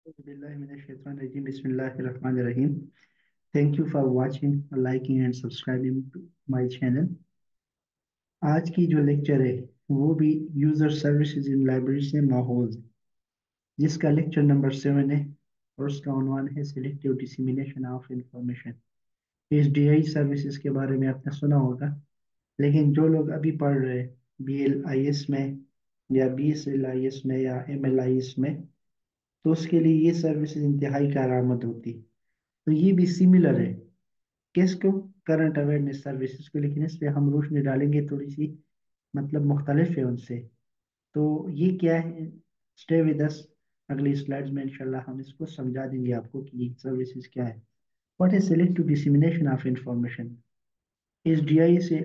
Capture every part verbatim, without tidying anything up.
Bismillahirrahmanirrahim. Bismillahirrahmanirrahim. Thank you for watching, liking and subscribing to my channel. आज की जो lecture है वो भी यूजर सर्विसेज इन लाइब्रेरी से माहौल, जिसका लेक्चर नंबर सेवन है और उसका उन्वान है selective dissemination of information. SDI services के बारे में आपने सुना होगा, लेकिन जो लोग अभी पढ़ रहे हैं बी एल आई एस में या B S L I S में या एम एल आई एस में, तो उसके लिए ये सर्विसेज इंतहाई कारआमद होती। तो ये भी सिमिलर है किसको, करंट अवेयरनेस सर्विसेज को, लेकिन इस पे हम रोशनी डालेंगे थोड़ी सी, मतलब मुख्तलिफ है उनसे। तो ये क्या है, स्टे विद अस। अगली स्लाइड्स में इंशाल्लाह हम इसको समझा देंगे आपको कि ये सर्विसेज क्या है। What is selective dissemination of information? SDI से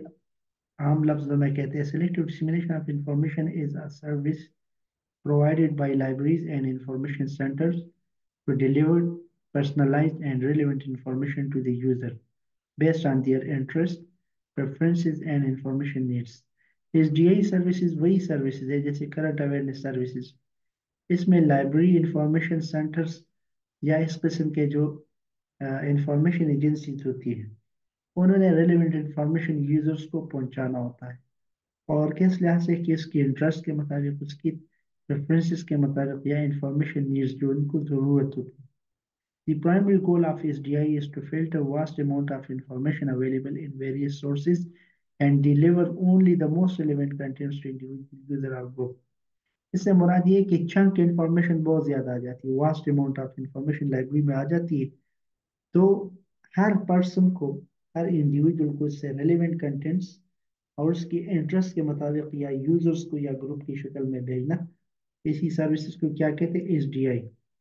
आम लफ्जों में कहते हैं selective dissemination of information is a service provided by libraries and information centers to deliver personalized and relevant information to the user based on their interests, preferences, and information needs. S D I services वही services है जैसे current awareness services. इसमें library information centres या इस किस्म के जो information agencies होती है, उन्होंने रेलिवेंट इंफॉर्मेशन यूजर्स को पहुंचाना होता है। और किस लिहाज से कि उसकी इंटरेस्ट के मुताबिक, उसकी प्रेफरेंसेस के मुताबिक या इंफॉर्मेशन नीड्स जो उनको ज़रूरत होती है। The primary goal of S D I is to filter vast amount of information available in various sources and deliver only the most relevant contents to individual user or group. इससे मुराद ये कि chunk information बहुत ज़्यादा आ जाती है, vast amount of information library में आ जाती है। तो हर पर्सन को, हर इंडिविजुअल को इससे रेलिवेंट कंटेंट्स और उसकी इंटरेस्ट के मुताबिक या यूजर्स को या ग्रुप की शक्ल में भेजना, इसी सर्विसेज को क्या कहते हैं, S D I.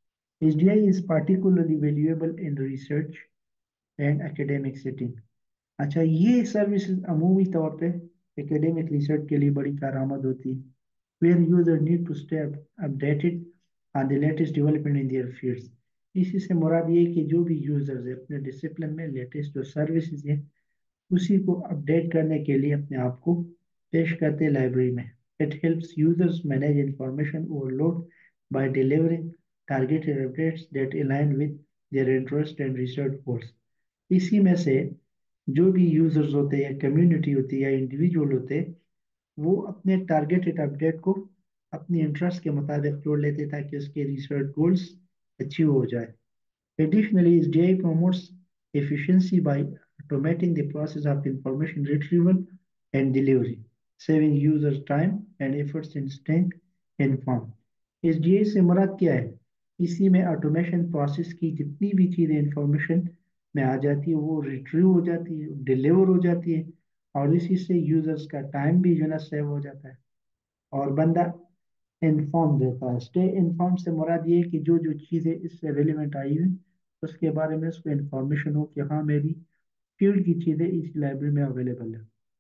S D I is particularly valuable in research and academic setting. अच्छा, ये सर्विसेज अमूमी तौर पे एकेडमिक रिसर्च के लिए बड़ी कारआमद होती है, where user need to stay updated on the latest development in their fields. इसी से मुराद ये कि जो भी यूजर्स है अपने डिसिप्लिन में लेटेस्ट जो सर्विसेज है उसी को अपडेट करने के लिए अपने आप को पेश करते हैं लाइब्रेरी में। It helps users manage information overload by delivering targeted updates that align with their interest and research goals. इसी में से जो भी यूजर्स होते हैं या कम्युनिटी होती है या इंडिविजुअल होते हैं, वो अपने टारगेटेड अपडेट को अपनी इंटरेस्ट के मुताबिक जोड़ लेते हैं ताकि उसके रिसर्च गोल्स अचीव हो जाए। Additionally, S D I promotes efficiency by automating the process of information retrieval and delivery, saving users time and efforts in staying informed. S D I से मुराद क्या है? इसी में ऑटोमेशन प्रोसेस की जितनी भी चीज़ें इंफॉर्मेशन में आ जाती है वो रिट्रीव हो जाती है, डिलीवर हो जाती है, और इसी से यूजर्स का टाइम भी जो है ना सेव हो जाता है और बंदा इन्फॉर्म देता है। स्टे इन्फॉर्म से मुराद ये है कि जो जो चीज़ें इससे रिलेवेंट आई हुई उसके बारे में उसको इन्फॉर्मेशन हो कि हाँ मेरी फील्ड की चीज़ें इस लाइब्रेरी में अवेलेबल है।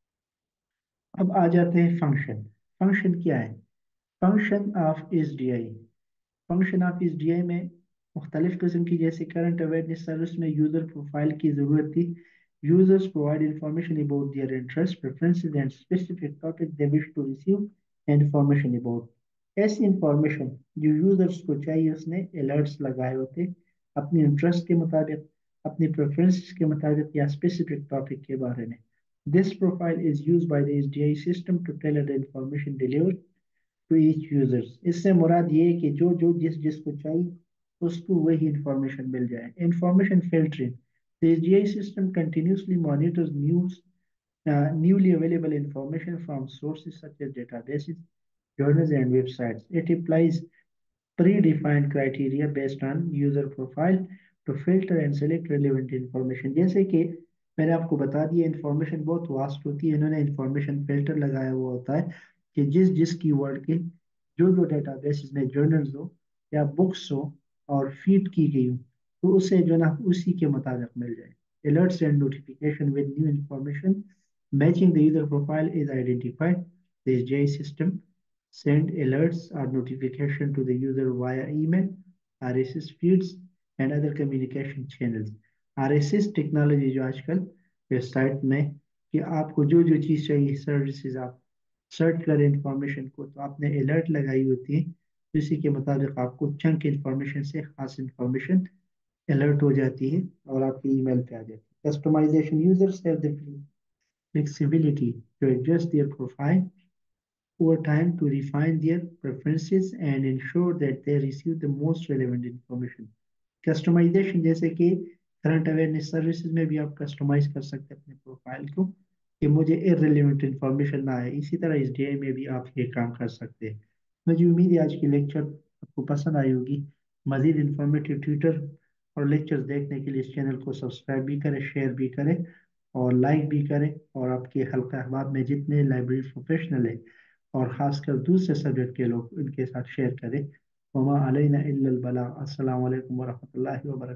अब आ जाते हैं फंक्शन। फंक्शन क्या है? Function of S D I. Function of S D I में मुख्तलिफ किस्म की, जैसे करंट अवेयरनेस सर्विस में यूज़र प्रोफाइल की ज़रूरत थी। Users provide information about their interest, preferences and specific topic they wish to receive information about. ऐसी इंफॉर्मेशन जो यूजर्स को चाहिए उसने अलर्ट्स लगाए होते अपनी इंटरेस्ट के मुताबिक, अपनी प्रेफरेंसेस के मुताबिक या स्पेसिफिक टॉपिक के बारे में। This profile is used by the S D I system to tailor the information delivered to each users. इससे मुराद ये है कि जो जो जिस जिसको चाहिए उसको वही इंफॉर्मेशन मिल जाए। Information filtering. The S D I system continuously monitors news, uh, newly available information from sources such as databases, journals, and websites. It applies predefined criteria based on user profile to filter and select relevant information. जैसे कि मैंने आपको बता दिया, information बहुत vast होती है, इन्होंने इंफॉर्मेशन फिल्टर लगाया हुआ होता है कि जिस जिस कीवर्ड के जो जो डेटाबेसेस में जर्नल्स हो या बुक्स हो और फीड की गई हो, तो उसे जो ना उसी के मुताबिक मिल जाए। Alerts and notification with new information matching the user profile is identified. The S D I system send alerts or notification to the user via email, R S S feeds, and other communication channels. R S S technology जो आजकल website में कि आपको जो जो चीज़ चाहिए services आप search करें इंफॉर्मेशन को, तो आपने अलर्ट लगाई होती है तो इसी के मुताबिक आपको चंक इंफॉर्मेशन से खास इंफॉर्मेशन अलर्ट हो जाती है और आपकी ईमेल पे आ जाती है। Customisation users have the flexibility to adjust their profile over time to refine their preferences and ensure that they receive the most relevant information. Customisation जैसे कि करंट अवेयरनेस सर्विसेज में भी आप कस्टमाइज कर सकते हैं अपने प्रोफाइल को कि मुझे इररिलेवेंट इंफॉर्मेशन ना आए। इसी तरह एस डी आई में भी आप ये काम कर सकते हैं। मुझे उम्मीद है आज की लेक्चर आपको पसंद आई होगी। मजीद इंफॉर्मेटिव ट्विटर और लेक्चर्स देखने के लिए इस चैनल को सब्सक्राइब भी करें, शेयर भी करें और लाइक भी करें, और आपके हल्का अहबाब में जितने लाइब्रेरी प्रोफेशनल है और ख़ासकर दूसरे सब्जेक्ट के लोग उनके साथ शेयर करें। वमा अलैना इल्लल बलाग। अस्सलामु अलैकुम वरहमतुल्लाहि वबरकातुहू।